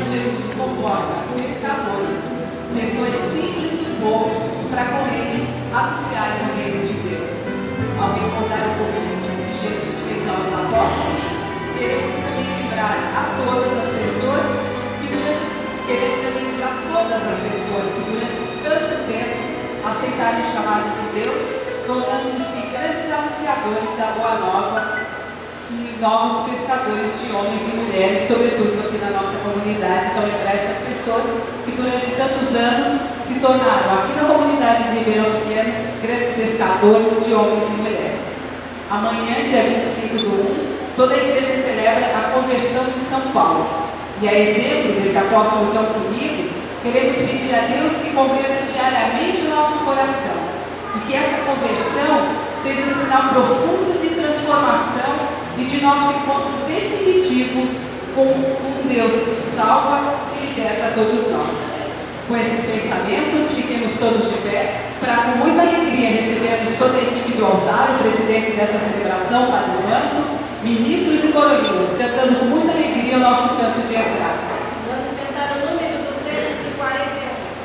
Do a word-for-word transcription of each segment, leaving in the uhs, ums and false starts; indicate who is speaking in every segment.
Speaker 1: Jesus convoca pescadores, pessoas simples do povo, para com ele anunciarem o reino de Deus. Ao encontrar o convite que Jesus fez aos apóstolos, queremos também lembrar a todas as pessoas que durante, queremos também lembrar todas as pessoas que durante tanto tempo aceitaram o chamado de Deus, tornando-se grandes anunciadores da Boa Nova e novos pescadores de homens e mulheres, sobretudo aqui na nossa comunidade. Então, lembrar essas pessoas que durante tantos anos se tornaram aqui na comunidade de Ribeirão Pequeno grandes pescadores de homens e mulheres. Amanhã, dia vinte e cinco do um, toda a igreja celebra a conversão de São Paulo. E a exemplo desse apóstolo tão querido, queremos pedir a Deus que converta diariamente o nosso coração e que essa conversão seja um sinal profundo de transformação e de nosso encontro definitivo com um Deus que salva e liberta todos nós. Com esses pensamentos, fiquemos todos de pé para, com muita alegria, recebermos toda a equipe do altar, o presidente dessa celebração, Padre Manto, ministros e coroinhas, cantando com muita alegria o nosso canto de entrada.
Speaker 2: Vamos cantar o número duzentos e quarenta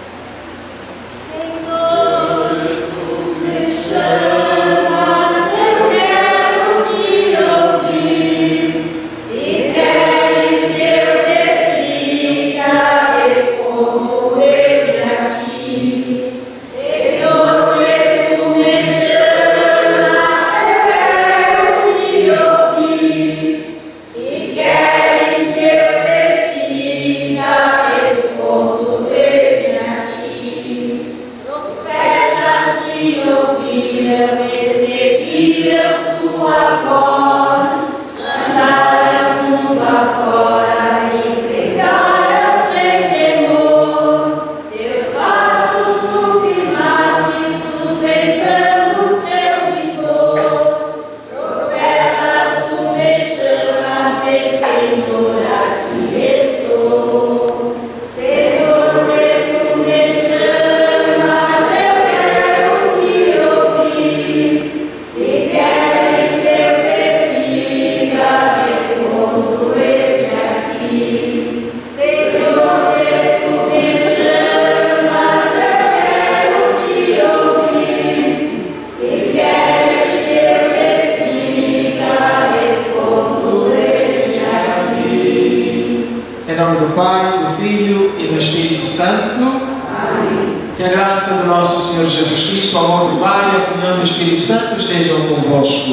Speaker 2: e um. Senhor, tu me chamas, eu quero te ouvir. Se queres que eu decida, respondo eis aqui. Senhor, se tu me chamas, eu quero te ouvir. Se queres que eu decida, respondo eis aqui. Profetas te ouviram, recebiam tua voz, andaram mundo afora e pregaram sem temor. Teus passos tu firmaste, sustentando seu vigor. Profetas tu me chamas, e Senhor, aqui estou. Senhor, se tu me chamas, eu quero te ouvir. Se queres que eu decida, respondo eis aqui. Senhor, se tu me chamas, eu quero te ouvir. Se queres que eu decida, respondo eis aqui.
Speaker 3: Em nome do Pai, do Filho e do Espírito Santo. Que a graça do nosso Senhor Jesus Cristo, o amor do Pai e a comunhão do Espírito Santo estejam convosco.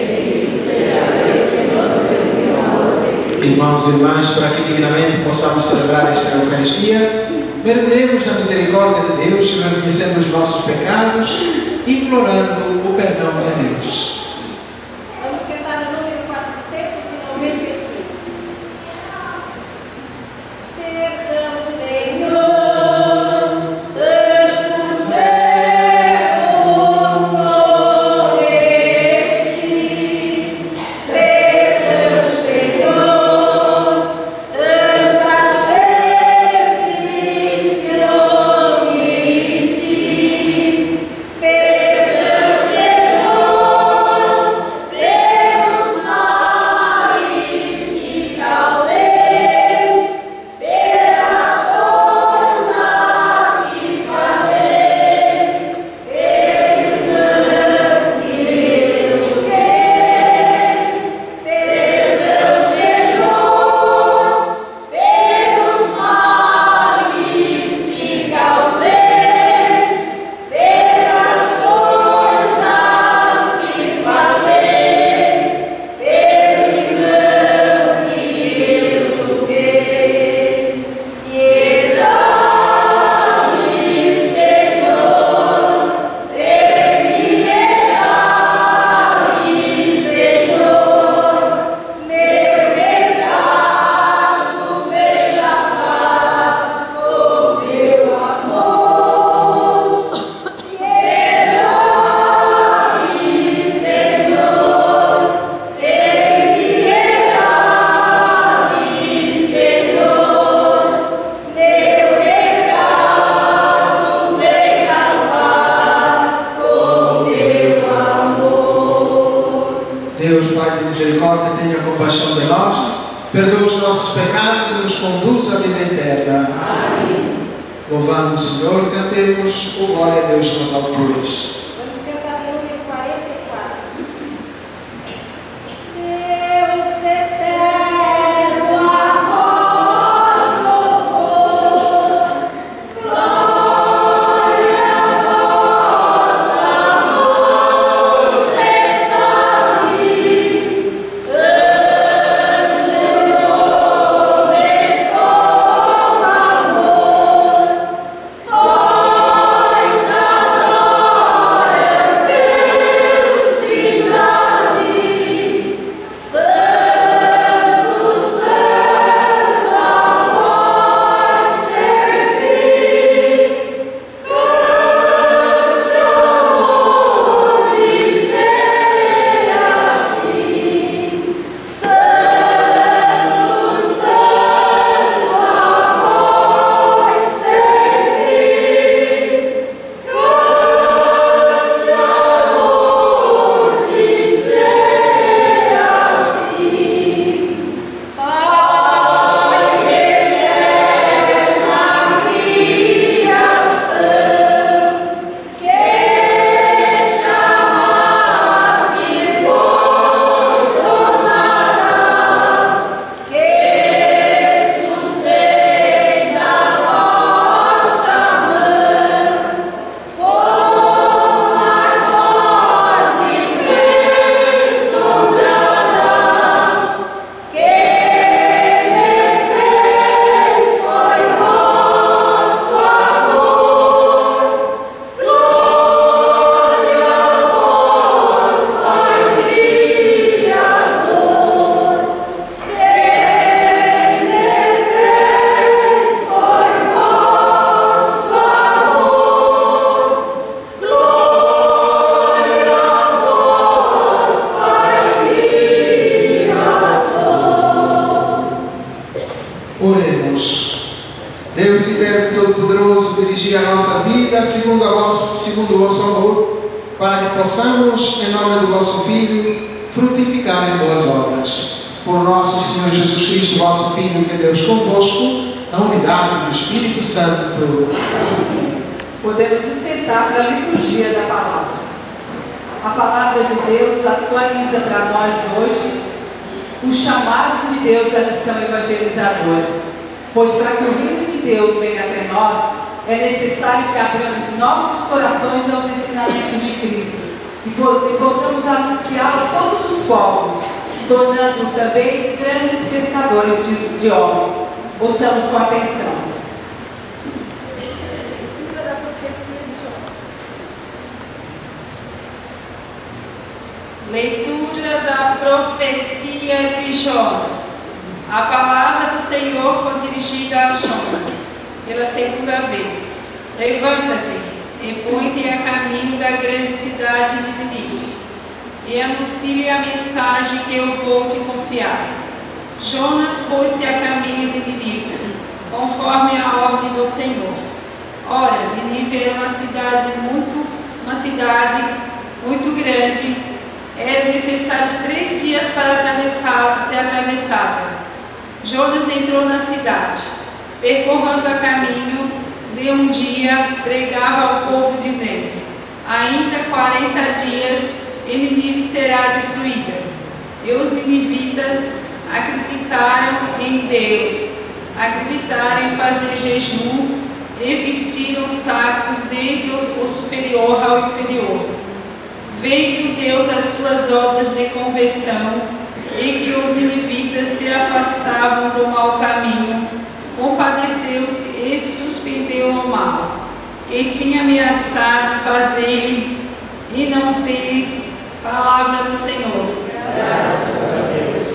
Speaker 3: Irmãos e irmãs, para que dignamente possamos celebrar esta Eucaristia, mergulhemos na misericórdia de Deus, reconhecendo os nossos pecados e implorando o perdão de Deus.
Speaker 2: Vamos cantar o número quatrocentos e noventa e cinco. Perdão, Senhor, tantos erros cometi. Perdão, Senhor, tantas vezes que eu omiti. Perdão, Senhor, pelos males que causei. Perdão,
Speaker 3: dá-nos a vida eterna. Amém. Louvando o Senhor, cantemos o glória a Deus nas alturas.
Speaker 2: Vamos cantar o número quarenta e quatro. Deus eterno, a vós louvor, glória a vós, amor, majestade, anjos, homens com amor, vós adora Deus, Trindade, Santo, Santo, a vós servir, grande amor e serafim, Santo, Santo, a vós servir, grande amor e serafim. Pai eterna criação, que chamaste força do nada, que sustenta a vossa mão, como a morte assombrada, quem me fez foi vosso amor, glória a vós, Pai Criador, quem me fez foi vosso amor, glória a vós, Pai Criador.
Speaker 3: Oremos. Deus eterno e todo-poderoso, dirigi a nossa vida segundo, a vosso, segundo o vosso amor, para que possamos, em nome do vosso Filho, frutificar em boas obras. Por nosso Senhor Jesus Cristo, vosso Filho, que é Deus convosco, na unidade do Espírito Santo.
Speaker 1: Podemos nos sentar para a liturgia da palavra. A palavra de Deus atualiza para nós hoje o chamado de Deus à missão evangelizadora. Pois para que o reino de Deus venha até nós, é necessário que abramos nossos corações aos ensinamentos de Cristo e possamos anunciá-lo a todos os povos, tornando também grandes pescadores de, de homens. Ouçamos com atenção.
Speaker 2: Leitura da profecia de Jonas.
Speaker 4: Leitura da profecia de Jonas. A palavra do Senhor foi dirigida a Jonas pela segunda vez. Levanta-te e põe-te a caminho da grande cidade de Nínive e anuncie a mensagem que eu vou te confiar. Jonas pôs-se a caminho de Nínive, conforme a ordem do Senhor. Ora, Nínive era uma cidade muito, uma cidade muito grande. Eram necessários três dias para atravessar, ser atravessada. Jonas entrou na cidade, percorrendo a caminho de um dia, pregava ao povo, dizendo: ainda quarenta dias e Nínive será destruída. E os ninivitas acreditaram em Deus, acreditaram em fazer jejum e vestiram sacos desde o superior ao inferior. Vendo Deus as suas obras de conversão e que os ninivitas se afastavam do mau caminho, compadeceu-se e suspendeu o mal, que tinha ameaçado fazer e não fez. Palavra do Senhor. Graças a Deus.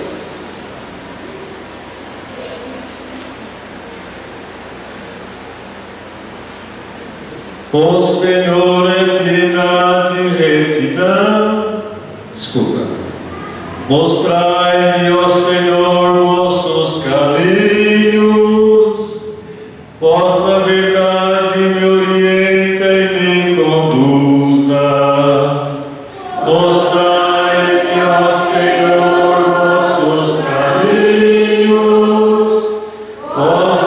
Speaker 5: O Senhor é piedade e retidão. Desculpa. Mostrai-me, ó Senhor, vossos caminhos. Vossa verdade me orienta e me conduza. Mostrai-me, ó Senhor, vossos caminhos. Vossa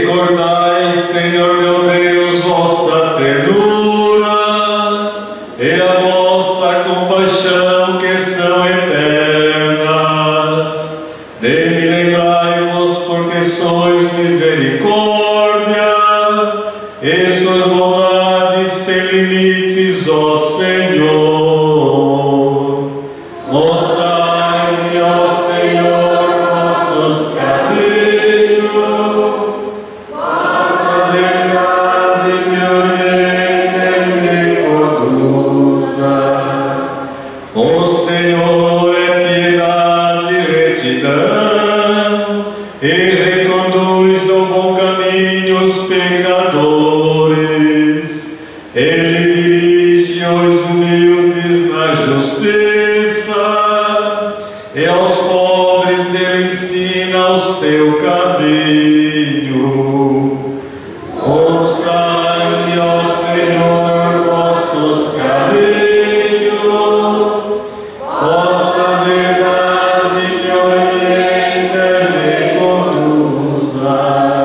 Speaker 5: Recordai, Senhor meu Deus, vossa ternura e a vossa compaixão que são eternas. De-me lembrai-vos, porque sois misericórdia, e suas bondades sem limites, ó Senhor. Mostrai-me, ó Senhor, vossos caminhos, vossa verdade me orienta e me conduza. O Senhor é piedade e retidão, e reconduz no bom caminho os pecadores. Ele dirige os humildes na justiça, e aos pobres ele ensina o seu caminho. Mostrai-me, ó Senhor, vossos caminhos, vossa verdade me orienta e me conduza.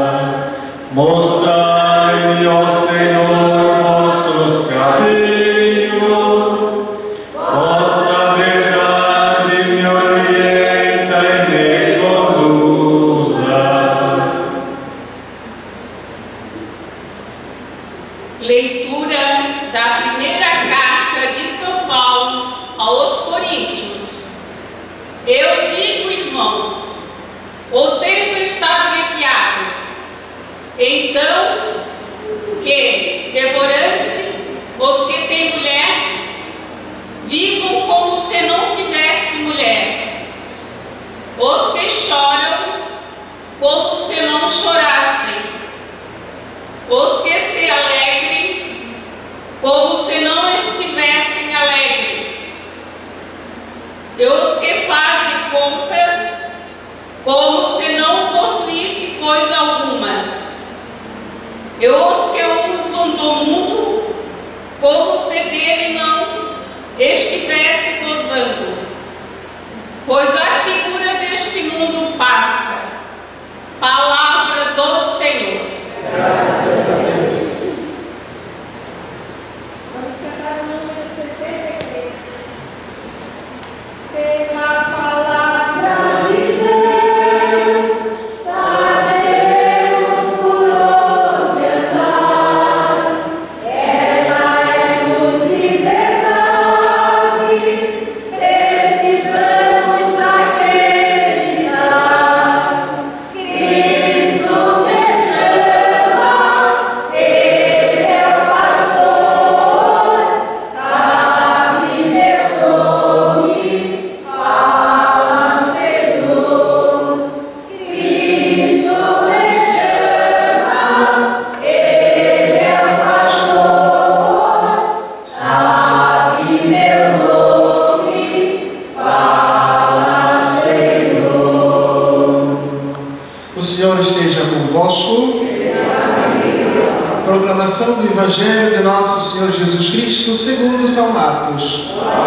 Speaker 5: Mostrai-me, ó Senhor, vossos caminhos, vossa verdade me orienta e me conduza.
Speaker 4: Leitura da primeira carta de São Paulo aos Coríntios. Eu digo, irmãos, o tempo está abreviado. Então, que, devorante, os que têm mulher, vivam como se não tivesse mulher. Os que choram, como se não chorassem. Os que se alegrem, como se não estivessem alegres. E os que fazem compras, como se não possuísse coisa alguma. E os que usam do mundo, como se dele não estivesse gozando. Pois a figura deste mundo passa. Palavra do Senhor.
Speaker 2: Vamos cantar o número sessenta e três. Pela palavra de Deus, sabemos por onde andar. Ela é luz e verdade, precisamos acreditar. Cristo me chama, Ele é o pastor, sabe meu nome, fala Senhor. Cristo me chama, Ele é o pastor, sabe meu nome, fala Senhor.
Speaker 3: O Senhor esteja convosco. Proclamação do Evangelho de nosso Senhor Jesus Cristo segundo São Marcos.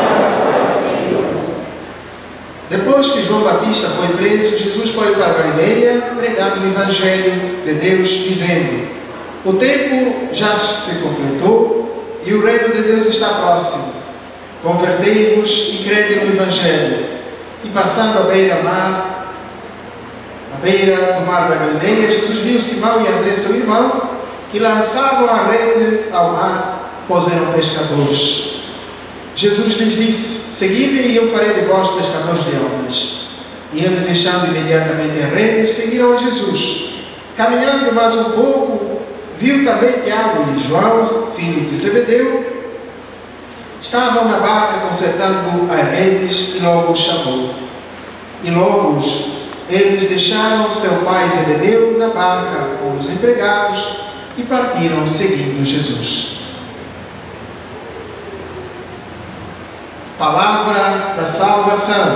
Speaker 3: Depois que João Batista foi preso, Jesus foi para a Galileia pregando o Evangelho de Deus, dizendo: o tempo já se completou e o reino de Deus está próximo. Convertei-vos e crede no Evangelho. E passando a beira-mar, à beira do mar da Galileia, Jesus viu Simão e André, seu irmão, que lançavam a rede ao mar, pois eram pescadores. Jesus lhes disse: segui-me e eu farei de vós pescadores de homens. E eles, deixando imediatamente a rede, seguiram a Jesus. Caminhando mais um pouco, viu também Tiago e João, filho de Zebedeu, estavam na barca consertando as redes, e logo os chamou. E logo eles deixaram seu pai Zebedeu na barca com os empregados e partiram seguindo Jesus. Palavra da salvação.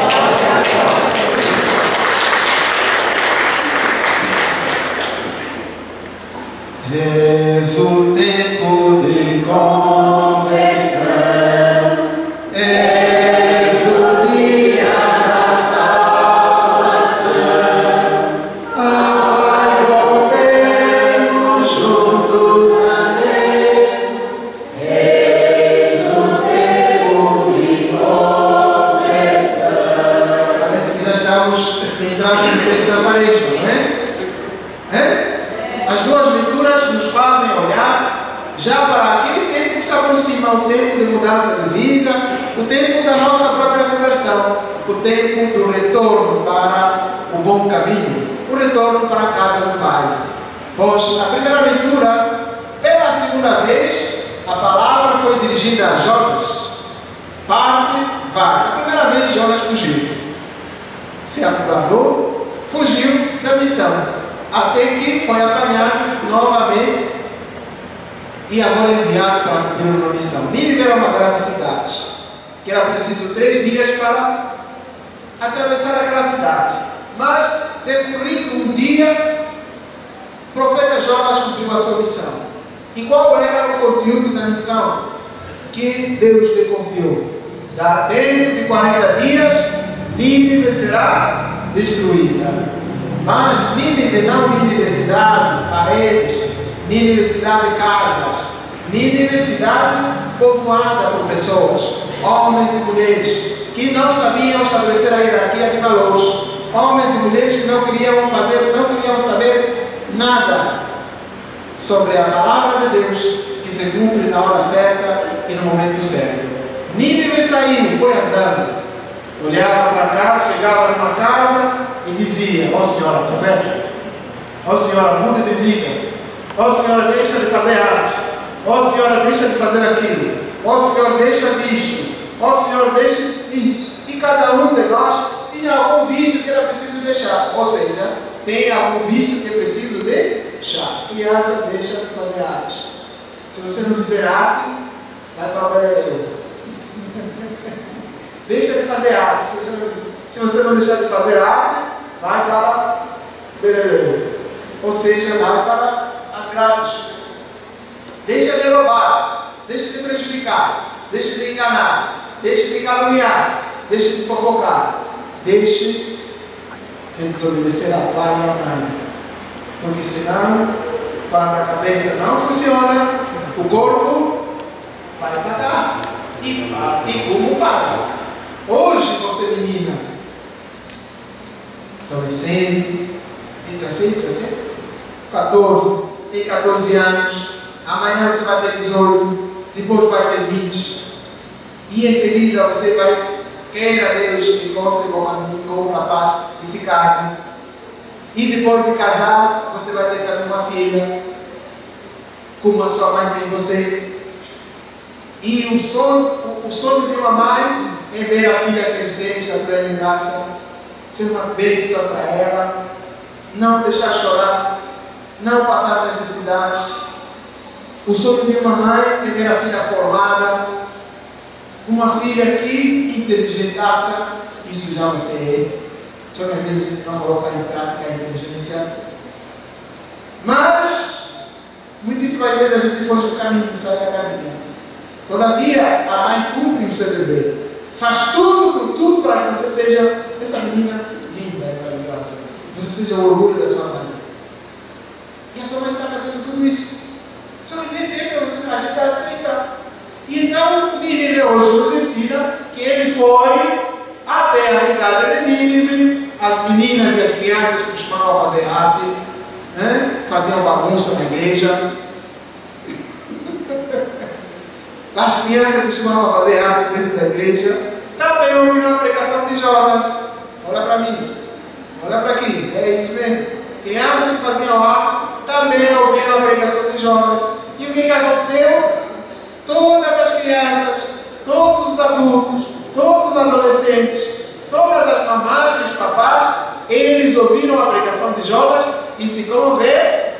Speaker 3: És o tempo de conversão, és o dia da salvação, ao Pai volverás. As duas leituras nos fazem olhar já para aquele tempo que se aproxima, o tempo de mudança de vida, o tempo da nossa própria conversão, o tempo do retorno para o bom caminho, o retorno para a casa do Pai. Pois a primeira leitura, pela segunda vez, a palavra foi dirigida a Jonas. Parte, vai. A primeira vez Jonas fugiu. Se acovardou, fugiu da missão. Até que foi apanhado novamente e agora enviado para cumprir uma missão. Nínive era uma grande cidade, que era preciso três dias para atravessar aquela cidade. Mas, decorrido um dia, o profeta Jonas cumpriu a sua missão. E qual era o conteúdo da missão que Deus lhe confiou? Da dentro de quarenta dias, Nínive será destruída. Mas Nínive não Nínive cidade, paredes, Nínive cidade casas, Nínive cidade povoada por pessoas, homens e mulheres, que não sabiam estabelecer a hierarquia de valores, homens e mulheres que não queriam fazer, não queriam saber nada sobre a palavra de Deus, que se cumpre na hora certa e no momento certo. Nínive saiu, foi andando, olhava para cá, chegava numa casa e dizia: ó senhora, está vendo? Ó senhora, muda de vida. Ó senhora, deixa de fazer arte. Ó senhora, deixa de fazer aquilo. Ó senhor, deixa disso. Ó senhor, deixa isso. E cada um de nós tinha algum vício que era preciso deixar. Ou seja, tem algum vício que é preciso deixar. Criança, deixa de fazer arte. Se você não fizer arte, vai para o bebedouro. Deixa de fazer arte. Se você, não, se você não deixar de fazer arte, vai para o bebedouro. Ou seja, vai para as grades. Deixa de roubar. Deixa de prejudicar. Deixa de enganar. Deixa de caluniar. Deixa de fofocar. Deixe de desobedecer a pai e a mãe. Porque senão, quando a cabeça não funciona, o corpo vai pagar. E, e como paga? Hoje você, menina, adolescente, dezesseis, dezessete, quatorze, tem quatorze anos, amanhã você vai ter dezoito, depois vai ter vinte, e em seguida você vai, queira Deus, se encontre com uma menina, com um rapaz e se case, e depois de casar, você vai ter uma filha, como a sua mãe tem você. E o sonho, o sonho de uma mãe é ver a filha crescer, estatura em graça, ser uma bênção para ela, não deixar chorar, não passar necessidades. O sonho de uma mãe é ver a filha formada, uma filha que inteligentaça, isso já você é. Só que às vezes a gente não coloca em prática a inteligência. Mas, muitíssimas vezes a gente depois do caminho sai da casinha. Todavia, a mãe cumpre o seu dever. Faz tudo, por tudo, para que você seja essa menina linda e maravilhosa. Você seja o orgulho da sua mãe. E a sua mãe está fazendo tudo isso. Só que nem sempre a gente aceita. E então, Nínive hoje nos ensina que ele foi até a cidade de Nínive. As meninas e as crianças costumavam fazer arte, né? Faziam bagunça na igreja. As crianças costumavam fazer arte dentro da igreja. Também ouviram a pregação de Jonas. Olha para mim. Olha para aqui. É isso mesmo. Crianças que faziam arte também ouviram a pregação de Jonas. E o que, que aconteceu? Todas as crianças, todos os adultos, todos os adolescentes, todas as mamás e os papás, eles ouviram a pregação de Jonas e se comoveram.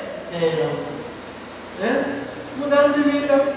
Speaker 3: Né? Mudaram de vida.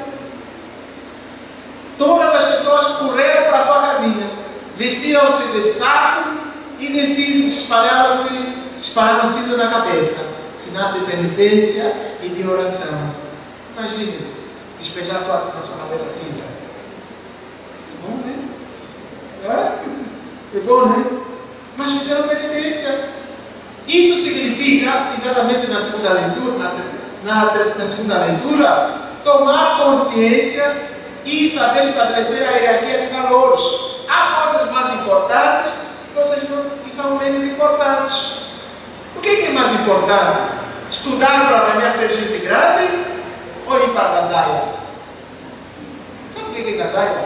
Speaker 3: Todas as pessoas correram para a sua casinha, vestiram-se de saco e de cinza, espalharam-se, espalharam cinza na cabeça, sinal de penitência e de oração. Imagine, despejar sua, na sua cabeça cinza. É bom, né? É? É bom, né? Mas fizeram penitência. Isso significa, exatamente na segunda leitura, na, na, na segunda leitura, tomar consciência e saber estabelecer a hierarquia de valores. Há coisas mais importantes e coisas que são menos importantes. O que é mais importante? Estudar para amanhã ser gente grande ou ir para a gandaia? Sabe o que é gandaia?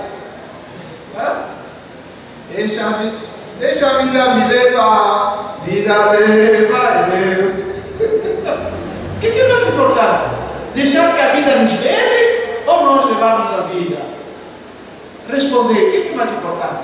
Speaker 3: Deixa a vida, deixa a vida me levar, vida leva eu. O que é mais importante? Deixar que a vida nos leve ou nós levarmos a vida? Responder, o que é mais importante?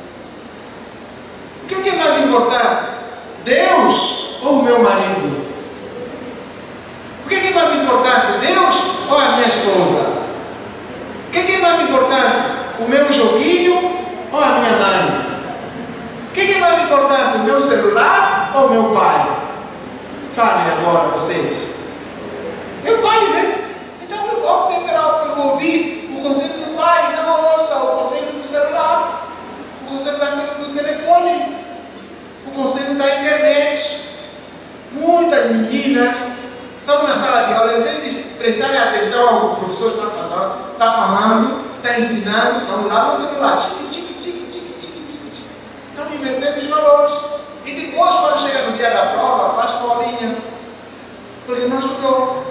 Speaker 3: O que é mais importante? Deus ou o meu marido? O que é mais importante? Deus ou a minha esposa? O que é mais importante? O meu joguinho ou a minha mãe? O que é mais importante? O meu celular ou o meu pai? Falem agora vocês. Meu pai, né? Então eu opto para ouvir o conselho do pai, não ouça o conselho do celular, o conselho do telefone, o conselho da internet. Muitas meninas estão na sala de aula, em vez de prestarem atenção ao que o professor está falando, está falando, está ensinando, estão lá no celular, tique, tique, tique, tique, tique, tique. Estão invertendo os valores. E depois, quando chega no dia da prova, faz colinha, porque não estudou.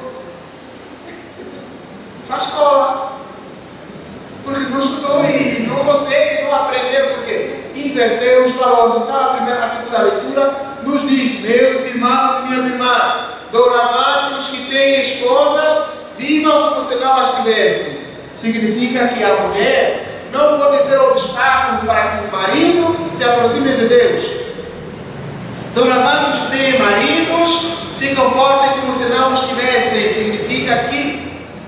Speaker 3: Faz cola, porque não estudou e não consegue, não aprendeu, porque inverteu os valores. Então, a primeira, a segunda leitura nos diz: meus irmãos e minhas irmãs, doravante os que têm esposas, vivam como se não as tivessem. Significa que a mulher não pode ser obstáculo para que o marido se aproxime de Deus. Doravante os que têm maridos, se comportem como se não os tivessem. Significa que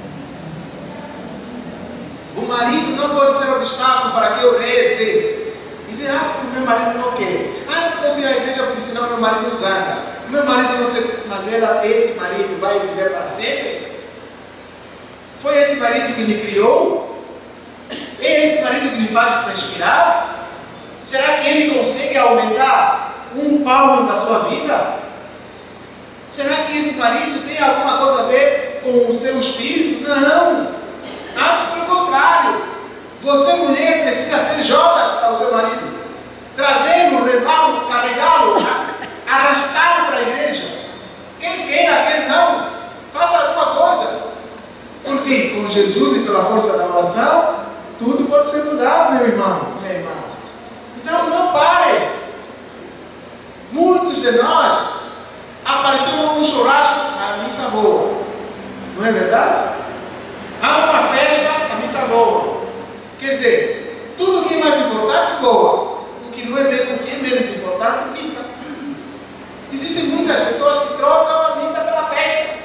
Speaker 3: o marido não pode ser obstáculo para que eu reze. Dizer, ah, o meu marido não quer. Ah, não fosse na igreja porque senão meu marido zanga. O meu marido não sei, mas ela, esse marido vai viver para sempre? Foi esse marido que lhe criou? É esse marido que lhe faz respirar? Será que ele consegue aumentar um palmo da sua vida? Será que esse marido tem alguma coisa a ver com o seu espírito? Não. Antes, pelo contrário, você, mulher, precisa ser Jonas para o seu marido, trazê-lo, levá-lo, carregá-lo, arrastá-lo para a igreja. Quem queira, quem não, faça alguma coisa, porque com Jesus e pela força da oração, tudo pode ser mudado, meu irmão, minha irmã. Então, não pare. Muitos de nós aparecemos num churrasco, a missa boa, não é verdade? Há uma festa, a missa boa. Quer dizer, tudo que é mais importante, boa. O que não é, o que é menos importante, fica. Existem muitas pessoas que trocam a missa pela festa.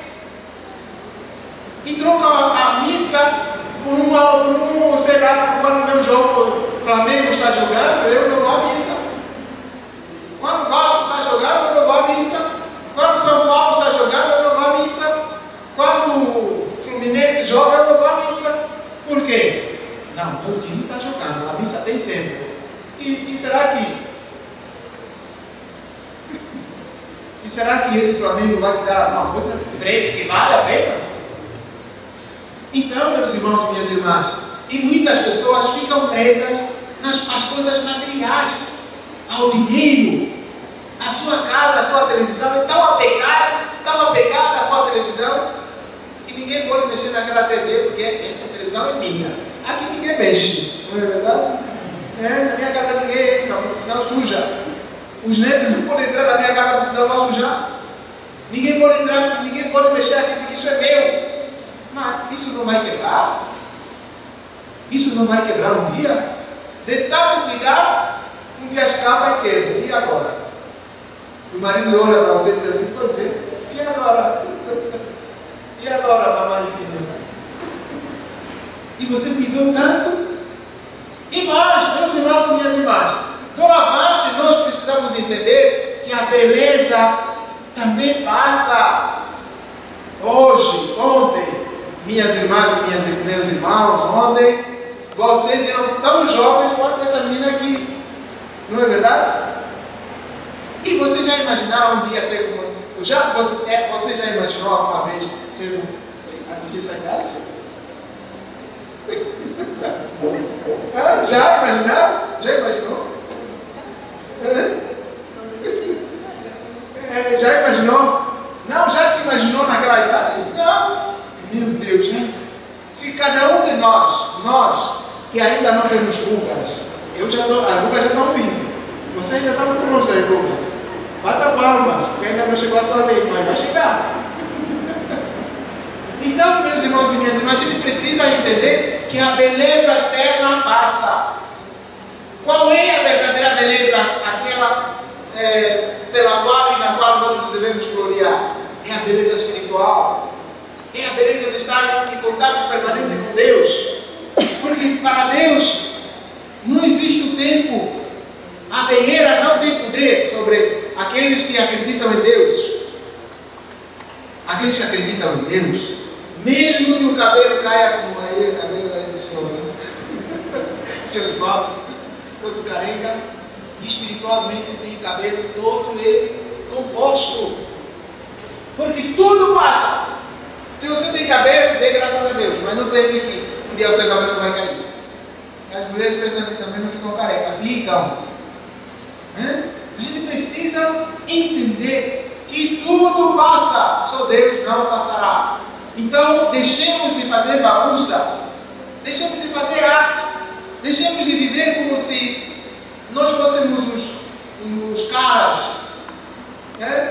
Speaker 3: E trocam a, a missa por uma, por um, sei lá, quando o meu jogo, o Flamengo está jogando, eu não vou à missa. Quando o Vasco está jogando, eu não vou à missa. Quando o São Paulo está jogando, eu não vou à missa. Quando o Fluminense joga, eu não vou à missa. Por quê? Não, o time está jogando, a missa tem sempre. E, e será que e será que esse Flamengo vai dar uma coisa diferente que vale a pena? Então, meus irmãos e minhas irmãs, e muitas pessoas ficam presas nas as coisas materiais, ao dinheiro, a sua casa, a sua televisão, é tão apegado, tão apegado à sua televisão, que ninguém pode mexer naquela T V, porque essa televisão é minha. Aqui ninguém mexe, não é verdade? É, na minha casa ninguém entra, porque senão suja. Os netos não podem entrar na minha casa, porque senão vão sujar. Ninguém pode entrar, ninguém pode mexer aqui, porque isso é meu. Mas isso não vai quebrar? Isso não vai quebrar um dia? De tanto cuidar, um dia escapa e quebra. E agora? O marido olha para você e diz assim, pois é, e agora? E agora, mamãezinha? E você cuidou tanto? E nós, meus irmãos e minhas irmãs, doravante nós precisamos entender que a beleza também passa. Hoje, ontem, minhas irmãs e minhas, meus irmãos, ontem, vocês eram tão jovens quanto essa menina aqui. Não é verdade? E vocês já imaginaram um dia ser como... Já, você, é, você já imaginou alguma vez ser um, atingir essa idade? Ah, já imaginaram? Já imaginou? É, já imaginou? Não, já se imaginou? Se cada um de nós, nós que ainda não temos rugas, eu já tô, as rugas já estão vindo. Você ainda está muito longe das rugas. Bata palmas, porque ainda não chegou a sua vez, mas vai chegar. Então, meus irmãos e minhas irmãs, a gente precisa entender que a beleza externa passa. Qual é a verdadeira beleza? Aquela é, pela qual e na qual nós nos devemos gloriar. É a beleza espiritual. É a beleza de estar em contato permanente com Deus. Porque para Deus não existe o tempo. A banheira não tem poder sobre aqueles que acreditam em Deus. Aqueles que acreditam em Deus, mesmo que o cabelo caia como aí, o cabelo aí do Senhor, né? Seu irmão, todo careca, espiritualmente tem cabelo todo ele composto. Porque tudo passa. Se você tem cabelo, dê graças a Deus, mas não pense que um dia o seu cabelo não vai cair. As mulheres pensam que também não ficam careca, ficam. Né? A gente precisa entender que tudo passa, só Deus não passará. Então, deixemos de fazer bagunça, deixemos de fazer arte, deixemos de viver como se nós fôssemos os, os caras. Né?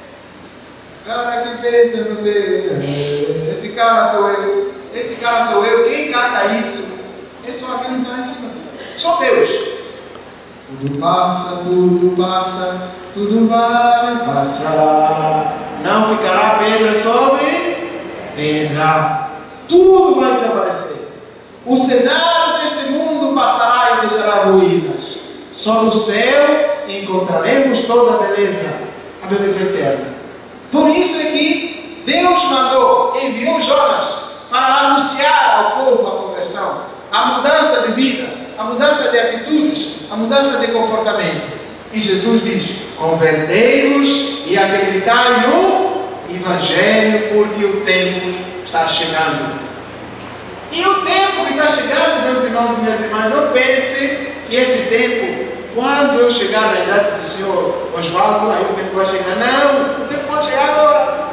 Speaker 3: Cara que pensa, não sei, esse cara sou eu, esse cara sou eu, quem canta isso? É só aquele que está em cima. Só Deus. Tudo passa, tudo passa, tudo vai passar. Não ficará pedra sobre pedra. Tudo vai desaparecer. O cenário deste mundo passará e deixará ruínas. Só no céu encontraremos toda a beleza, a beleza eterna. Por isso é que Deus mandou, enviou Jonas para anunciar ao povo a conversão, a mudança de vida, a mudança de atitudes, a mudança de comportamento. E Jesus diz: convertei-vos e acreditai no Evangelho, porque o tempo está chegando. E o tempo que está chegando, meus irmãos e minhas irmãs, não pense que esse tempo, quando eu chegar na idade do Senhor Oswaldo, aí o tempo vai chegar. Não, o tempo pode chegar agora.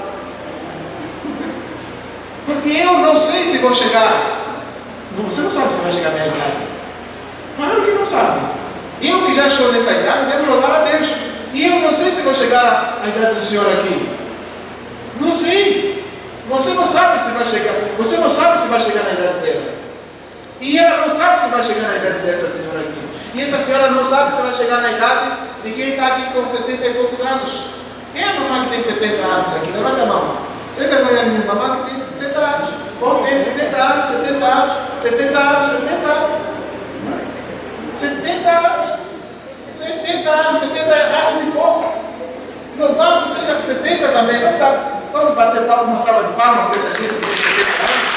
Speaker 3: Porque eu não sei se vou chegar. Você não sabe se vai chegar a minha idade. Claro que não sabe. Eu que já estou nessa idade, devo louvar a Deus. E eu não sei se vou chegar à idade do Senhor aqui. Não sei. Você não sabe se vai chegar. Você não sabe se vai chegar na idade dela. E ela não sabe se vai chegar na idade dessa senhora aqui. E essa senhora não sabe se vai chegar na idade de quem está aqui com setenta e poucos anos. Quem é a mamãe que tem setenta anos aqui? Levanta a mão. Sem vergonha nenhuma, mamãe que tem setenta anos. Ou tem setenta anos, setenta anos, setenta anos, setenta anos. setenta anos. setenta anos, setenta anos e pouco. Louvado seja com setenta também. Não tá, vamos bater palma, uma salva de palmas para essa gente que tem setenta anos.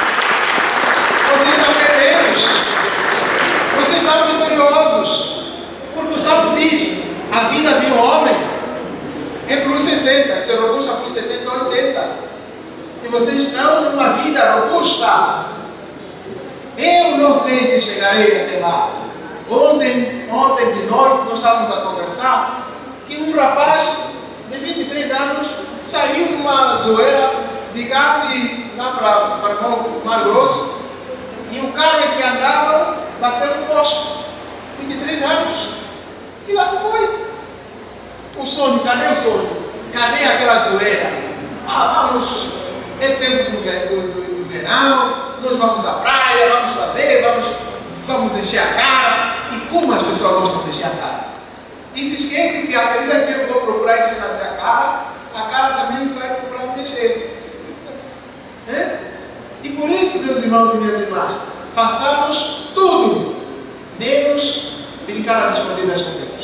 Speaker 3: Vocês são guerreiros. Vocês estão vitoriosos. Porque o Salmo diz: a vida de um homem é por uns sessenta, seu robusto é por setenta ou oitenta. E vocês estão numa vida robusta. Eu não sei se chegarei até lá. Ontem, ontem de noite, nós estávamos a conversar que um rapaz de vinte e três anos saiu numa zoeira de carro e lá para, para o Mar Grosso, e o carro em que andava bateu no poste. vinte e três anos. E lá se foi. O sonho, cadê o sonho? Cadê aquela zoeira? Ah, vamos, é tempo do, do, do, do verão, nós vamos à praia, vamos fazer, vamos, vamos encher a cara. E como as pessoas gostam de encher a cara? E se esquece que a medida que eu vou procurar encher na minha cara, a cara também vai procurar me encher. É? E por isso, meus irmãos e minhas irmãs, façamos tudo, menos brincar às escondidas com Deus.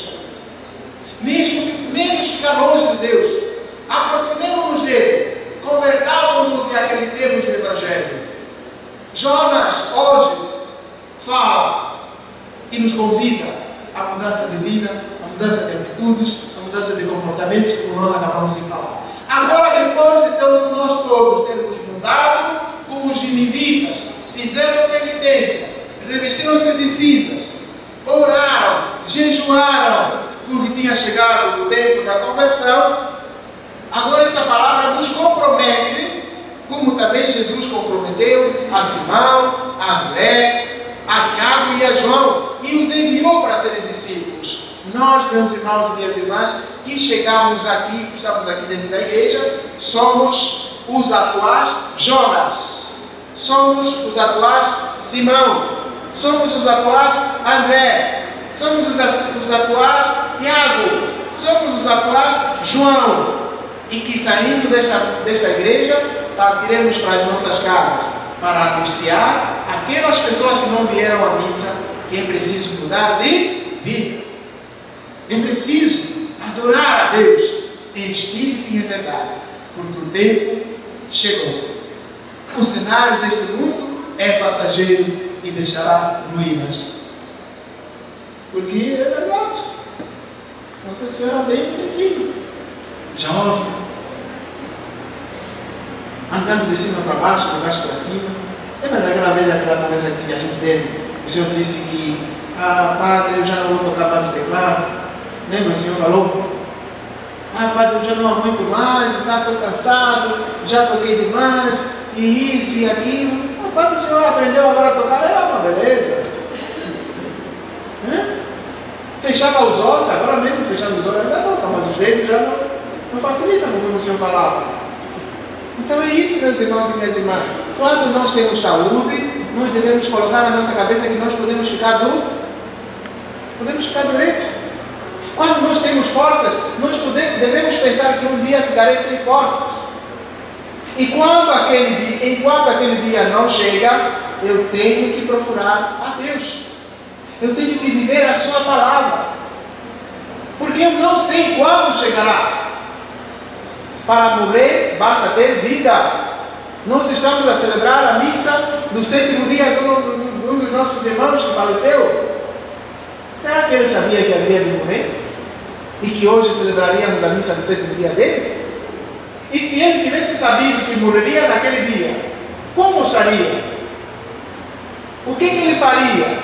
Speaker 3: Mesmo, menos ficar longe de Deus. Aproximemos-nos dele, convertamos-nos e acreditemos no Evangelho. Jonas, hoje, fala e nos convida à mudança de vida, à mudança de atitudes, à mudança de comportamentos, como nós acabamos de falar. Agora, depois de então, nós todos termos mudado, como os ninivitas, fizeram penitência, revestiram-se de cinzas, oraram, jejuaram, porque tinha chegado o tempo da conversão. Agora essa palavra nos compromete, como também Jesus comprometeu a Simão, a André, a Tiago e a João, e os enviou para serem discípulos. Nós, meus irmãos e minhas irmãs, que chegamos aqui, que estamos aqui dentro da igreja, somos os atuais Jonas, somos os atuais Simão, somos os atuais André, somos os, os atuais Tiago, somos os atuais João, e que saindo desta, desta igreja, partiremos para as nossas casas, para anunciar aquelas pessoas que não vieram à missa, que é preciso mudar de vida. É preciso adorar a Deus em espírito e em verdade, porque o tempo chegou. O cenário deste mundo é passageiro e deixará ruínas. Porque é verdade. Uma pessoa era bem bonitinho, jovem, andando de cima para baixo, de baixo para cima. Lembra daquela vez, aquela conversa que a gente teve? O senhor disse que, ah, padre, eu já não vou tocar mais o teclado. Lembra, o senhor falou? Ah, padre, eu já não aguento mais, já estou cansado, já toquei demais, e isso e aquilo. Ah, padre, o senhor aprendeu agora a tocar, era uma beleza. Hã? Fechava os olhos, agora mesmo fechava os olhos ainda não, mas os dedos já não, não facilitam, como o senhor falava. Então é isso, meus irmãos e minhas irmãs. Quando nós temos saúde, nós devemos colocar na nossa cabeça que nós podemos ficar do... podemos ficar doentes. Quando nós temos forças, nós podemos, devemos pensar que um dia ficarei sem forças. E quando aquele dia, enquanto aquele dia não chega, eu tenho que procurar a Deus. Eu tenho que viver a sua palavra. Porque eu não sei quando chegará. Para morrer, basta ter vida. Nós estamos a celebrar a missa do sétimo dia de um dos nossos irmãos que faleceu. Será que ele sabia que havia de morrer? E que hoje celebraríamos a missa do sétimo dia dele? E se ele tivesse sabido que morreria naquele dia, como estaria? O que, que ele faria?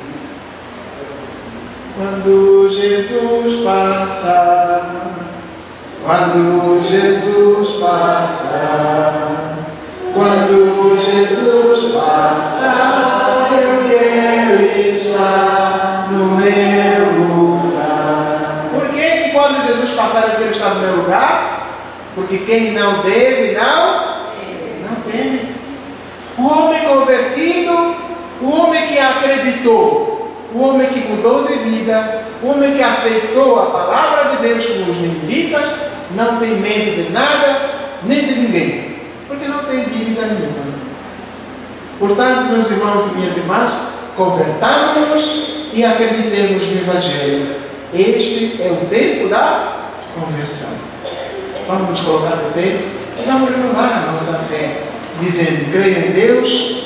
Speaker 3: Quando Jesus passar, quando Jesus passar, quando Jesus passar, eu quero estar no meu lugar. Por que que quando Jesus passar eu quero estar no meu lugar? Porque quem não deve, não, não teme. O homem convertido, o homem que acreditou, o homem que mudou de vida, o homem que aceitou a palavra de Deus como os ninivitas, não tem medo de nada, nem de ninguém, porque não tem dívida nenhuma. Portanto, meus irmãos e minhas irmãs, convertamos-nos e acreditemos no Evangelho. Este é o tempo da conversão. Vamos nos colocar de pé e vamos renovar a nossa fé, dizendo: creio em Deus,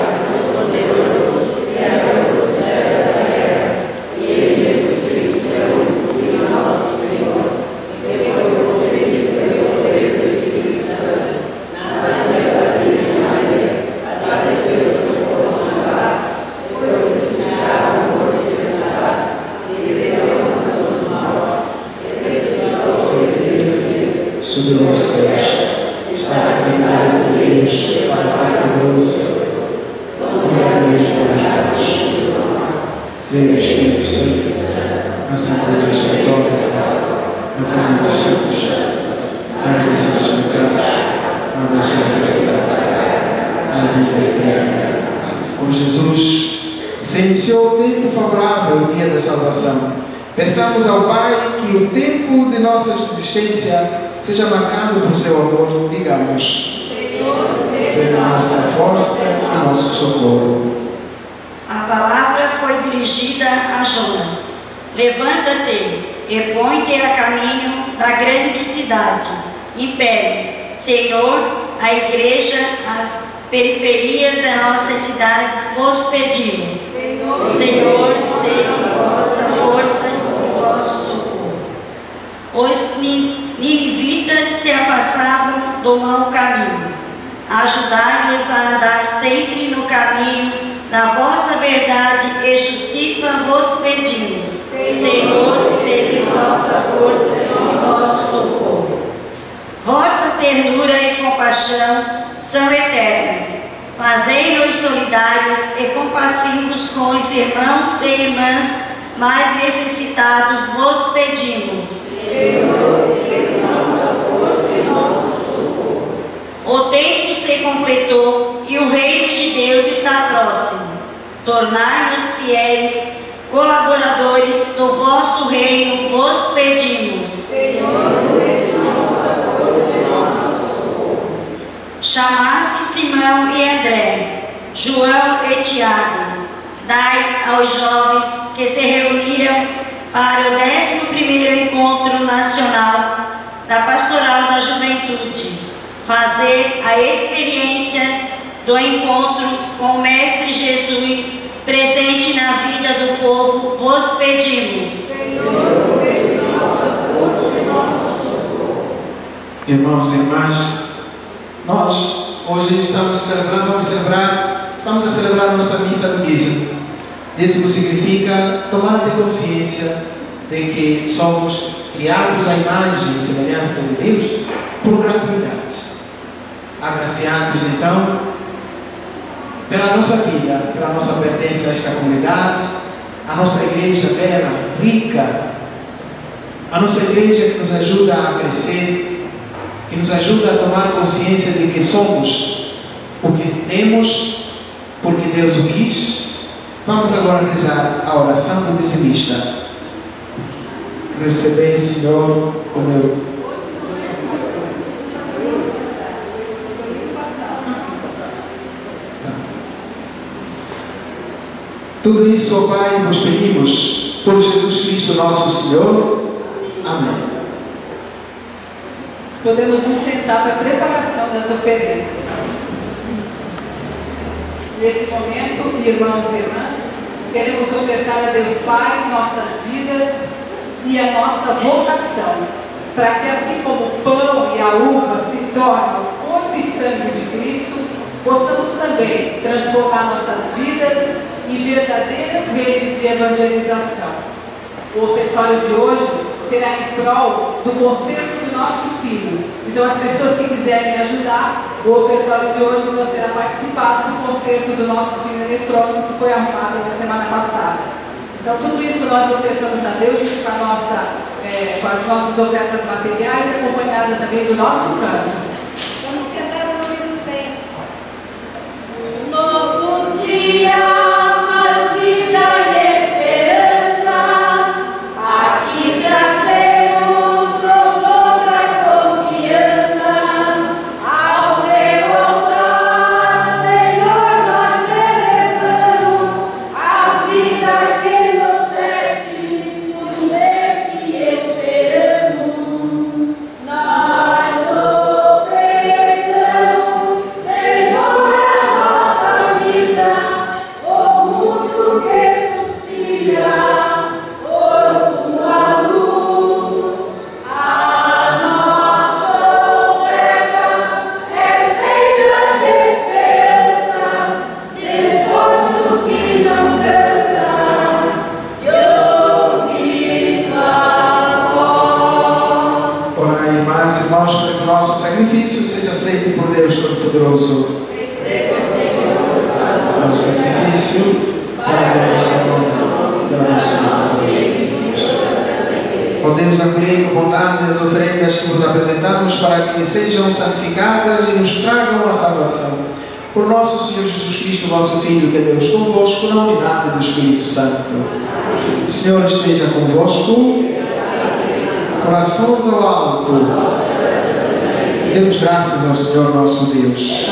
Speaker 3: sobre os céus, está sacramentado por Deus, Pai poderoso, glória a Deus por nós. Creio no Espírito Santo, na Santa Igreja Católica, no caminho dos santos, na remissão dos pecados, na oração da fé, na vida eterna. Com Jesus, se iniciou o tempo favorável, o dia da salvação. Peçamos ao Pai que o tempo de nossa existência seja marcado por seu amor. Digamos: seja nossa força e nosso socorro.
Speaker 6: A palavra foi dirigida a Jonas: levanta-te e põe-te a caminho da grande cidade. Impere, Senhor, a igreja, as periferias das nossas cidades vos pedimos. Senhor, Senhor, seja vossa força e vosso socorro. Os ninivitas se afastavam do mau caminho. Ajudai-nos a andar sempre no caminho da vossa verdade e justiça vos pedimos. Senhor, seja vossa força e vosso socorro. Vossa ternura e compaixão são eternas. Fazei-nos solidários e compassivos com os irmãos e irmãs mais necessitados, vos pedimos.
Speaker 2: Senhor, que nossa força e nosso socorro.
Speaker 6: O tempo se completou e o reino de Deus está próximo. Tornai-nos fiéis, colaboradores do vosso reino, vos pedimos.
Speaker 2: Senhor, que nossa força e nosso socorro.
Speaker 6: Chamaste Simão e André, João e Tiago. Dai aos jovens que se reuniram para o décimo primeiro Encontro Nacional da Pastoral da Juventude fazer a experiência do encontro com o Mestre Jesus presente na vida do povo, vos pedimos.
Speaker 2: Senhor, seja nossa força e nosso socorro.
Speaker 3: Irmãos e irmãs, nós hoje estamos celebrando, vamos celebrar, estamos a celebrar nossa missa do dízimo. Dízimo significa tomar de consciência de que somos criados à imagem e semelhança de Deus por gratuidade. Agraciados então pela nossa vida, pela nossa pertença a esta comunidade, a nossa igreja bela, rica, a nossa igreja que nos ajuda a crescer, que nos ajuda a tomar consciência de que somos o que temos, porque Deus o quis. Vamos agora rezar a oração do dizimista. Recebei, Senhor, o meu. Tudo isso, ó Pai, vos pedimos por Jesus Cristo, nosso Senhor. Amém.
Speaker 1: Podemos nos sentar para a preparação das oferendas. Nesse momento, irmãos e irmãs, queremos ofertar a Deus Pai nossas vidas e a nossa vocação, para que assim como o pão e a uva se tornam o corpo e sangue de Cristo, possamos também transformar nossas vidas em verdadeiras redes de evangelização. O ofertório de hoje será em prol do conserto do nosso sino. Então, as pessoas que quiserem ajudar, o ofertório de hoje não será participado do conserto do nosso sino eletrônico que foi arrumado na semana passada. Então, tudo isso nós ofertamos a Deus junto com, a nossa, é, com as nossas ofertas materiais, acompanhada também do nosso canto.
Speaker 2: Vamos cantar o número cem. Um novo dia.
Speaker 3: Por nosso Senhor Jesus Cristo, vosso Filho, que é Deus convosco, na unidade do Espírito Santo. O Senhor esteja convosco. Corações ao alto. Demos graças ao Senhor nosso Deus.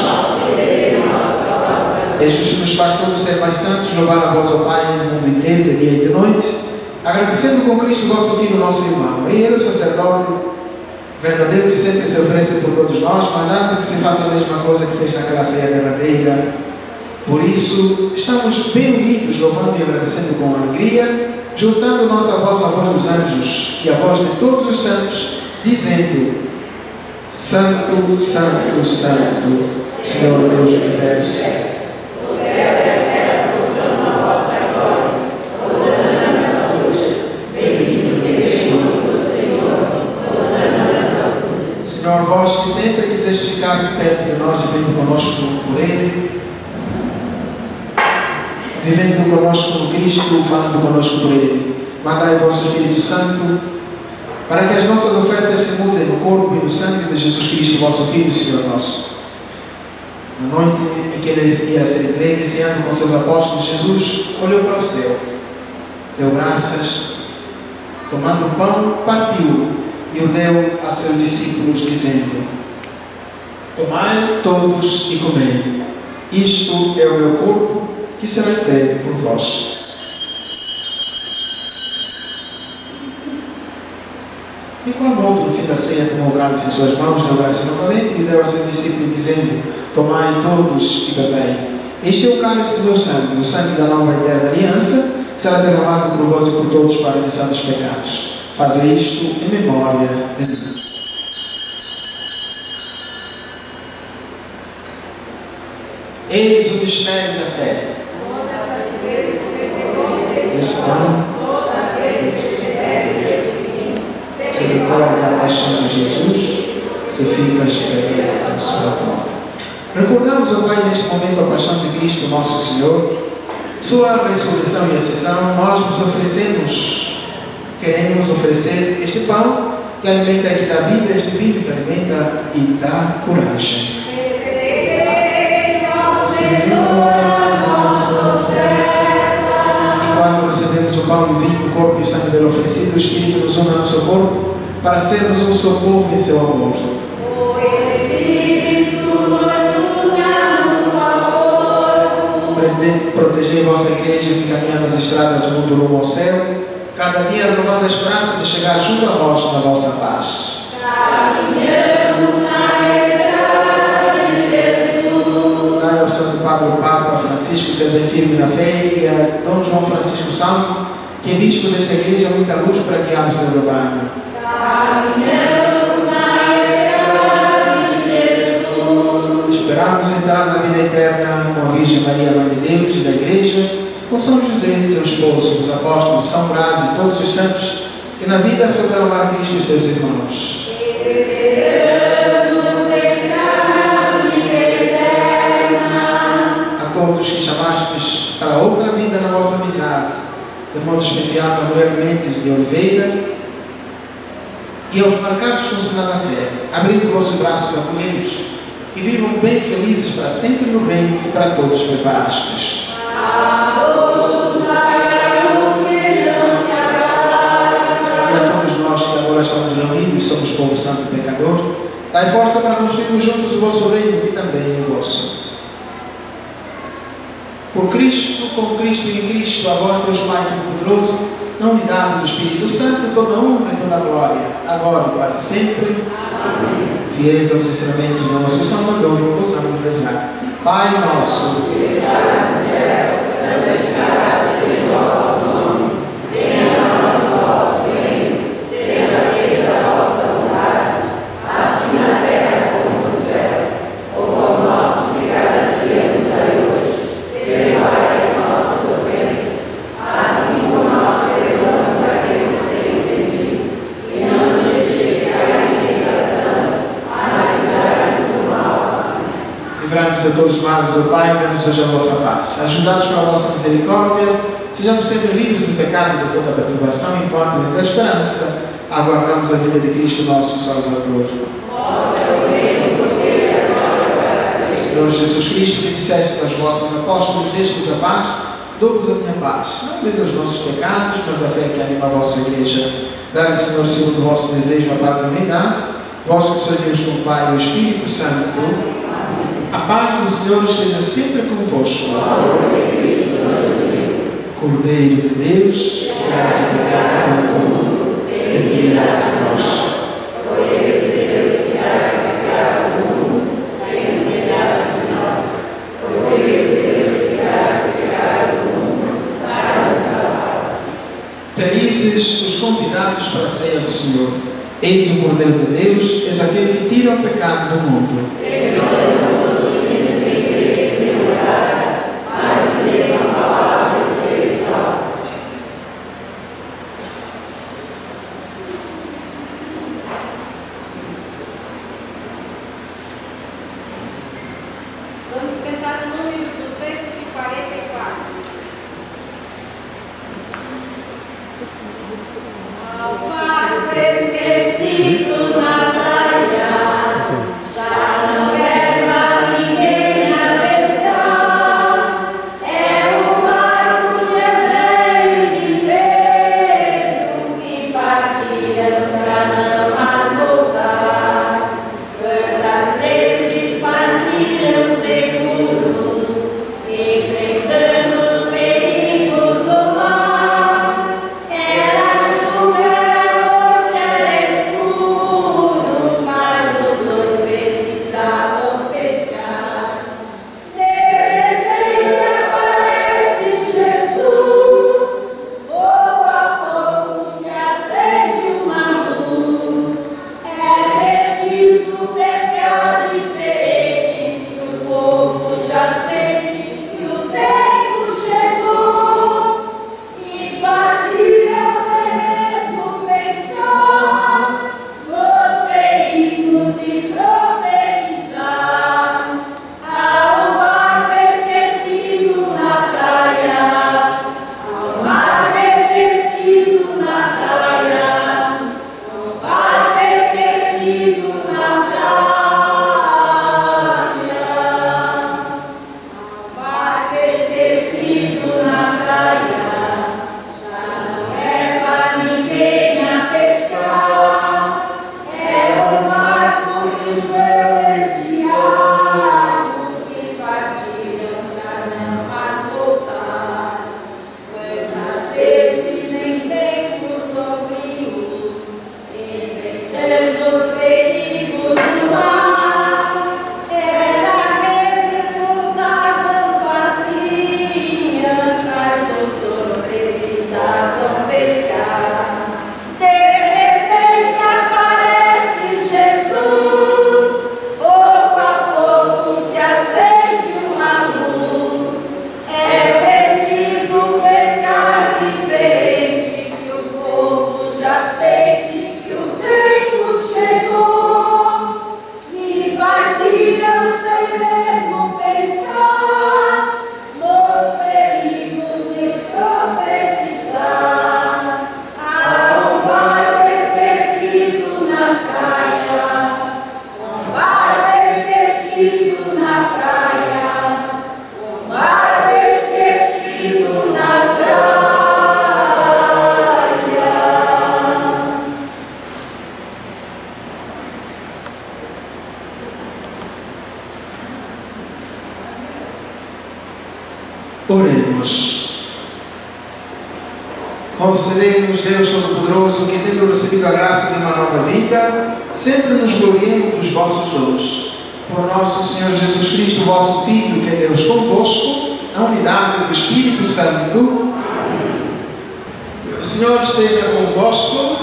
Speaker 3: É justo que nos faz todos ser mais santos, louvar a vós, ó Pai, no mundo inteiro, de dia e de noite, agradecendo com Cristo, vosso Filho, nosso irmão. E ele, o sacerdote verdadeiro que sempre se oferece por todos nós, mandando que se faça a mesma coisa que fez naquela ceia derradeira. Por isso, estamos bem unidos, louvando e agradecendo com alegria, juntando nossa voz à voz dos anjos e a voz de todos os santos, dizendo: Santo, Santo, Santo, Senhor Deus do universo. Senhor, vós que sempre quiseste ficar perto de nós e vindo conosco conosco por Ele, vivendo conosco no Cristo, falando conosco por Ele. Mandai o vosso Espírito Santo para que as nossas ofertas se mudem no corpo e no sangue de Jesus Cristo, vosso Filho, Senhor nosso. Na noite em que Ele ia ser entregue, ceando com seus apóstolos, Jesus olhou para o céu, deu graças, tomando o pão, partiu e o deu a seus discípulos, dizendo: tomai todos e comei. Isto é o meu corpo, que será entregue por vós. E quando outro, no fim da ceia, tomou o cálice em suas mãos, deu graça novamente e deu a seus discípulos, dizendo: tomai todos e bebei. Este é o cálice do meu sangue, o sangue da nova e eterna aliança, que será derramado por vós e por todos para a remissão dos pecados. Fazei isto em memória de mim. Eis o mistério da fé. Este pão, se recorda a paixão de Jesus, se fica a esperar a sua volta. Recordamos, ó Pai, neste momento a paixão de Cristo, nosso Senhor, sua ressurreição e ascensão. Nós nos oferecemos, queremos oferecer este pão que alimenta e que dá vida, este vinho que alimenta e dá coragem. E quando recebemos o pão e o vinho, o corpo e o sangue dele oferecido, o Espírito nos une ao seu corpo para sermos um só povo em seu amor. Protegei vossa igreja que caminha nas estradas do mundo rumo ao céu, cada dia renovando a esperança de chegar junto a vós na vossa paz. Caminhamos na estrada de Jesus. Dai ao Santo Padre o Papa Francisco ser bem firme na fé e a Dom João Francisco Santo, que é bispo desta igreja, muita luz para guiar o seu rebanho. Caminhamos na estrada de Jesus. Esperamos entrar na vida eterna com a Virgem Maria, Mãe de Deus e da Igreja, com São José, seu esposo, os apóstolos, São Brás e todos os santos, que na vida souberam amar Cristo e seus irmãos. Esperamos entrar na vida eterna. A todos que chamastes para outra vida na vossa amizade, de modo especial a Manuel Mendes de Oliveira, e aos marcados com o sinal da fé, abrindo vossos braços acolheiros, e vivam bem felizes para sempre no reino que para todos preparastes. A todos daremos que não se acabe. E a todos nós que agora estamos reunidos e somos povo santo e pecador, dai força para construirmos juntos o vosso reino e também o vosso. Por Cristo, com Cristo e em Cristo, a vós, Deus Pai Todo-Poderoso, na unidade do Espírito Santo, toda honra e toda glória, agora e para sempre. Amém. Fiéis aos ensinamentos do nosso Salvador, possamos rezar. Pai nosso, que estás no céu, santificado seja o vosso nome. Venha a nós o vosso reino, seja feita a vossa vontade, assim na terra como no céu. O pão nosso de cada dia nos dai hoje. Perdoai as nossas ofensas, assim como nós perdoamos a quem nos tem ofendido. E não nos deixeis cair em tentação, livrai-nos de todos os males, ó Pai, dê-nos hoje a vossa paz. Ajudados pela vossa misericórdia, sejamos sempre livres do pecado e de toda a perturbação, enquanto, dentro da esperança, aguardamos a vida de Cristo, nosso Salvador. Senhor Jesus Cristo, que disseste aos vossos apóstolos: deixe-vos a paz, dou-vos a minha paz. Não veis os nossos pecados, mas a fé que anima a vossa igreja. Dai, Senhor, segundo o vosso desejo, a paz e a unidade. Vós que sois Deus com o Pai e o Espírito Santo, a paz do Senhor esteja sempre convosco. Cordeiro de Deus, que traz o pecado do mundo, tem piedade de nós. Cordeiro de Deus, que traz o pecado do mundo, tem piedade de nós. Cordeiro de Deus, que traz o pecado do mundo, dá-nos a paz. Felizes os convidados para a ceia do Senhor. Eis o Cordeiro de Deus, eis aquele que tira o pecado do mundo. Senhor, Oremos. Concedei-nos, Deus Todo-Poderoso, que, tendo recebido a graça de uma nova vida, sempre nos gloriemos dos vossos dons. Por nosso Senhor Jesus Cristo, vosso Filho, que é Deus convosco, na unidade do Espírito Santo. O Senhor esteja convosco.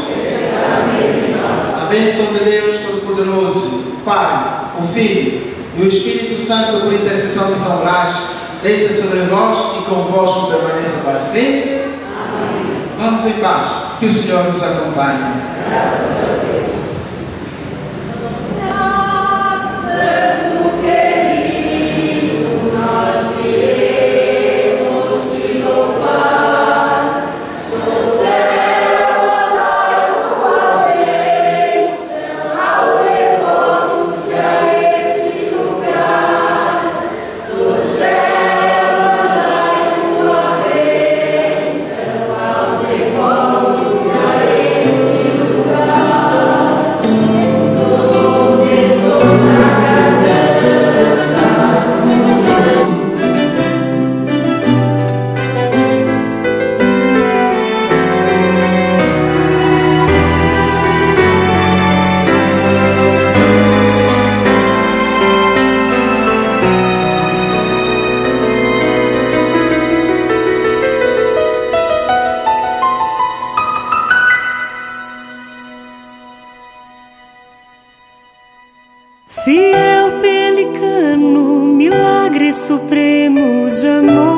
Speaker 3: A bênção de Deus Todo-Poderoso, Pai, o Filho e o Espírito Santo, por intercessão de São Brás, desça sobre vós e convosco permaneça para sempre. Amém. Vamos em paz. Que o Senhor nos acompanhe. Graças a Deus.
Speaker 7: Fiel pelicano, milagre supremo de amor.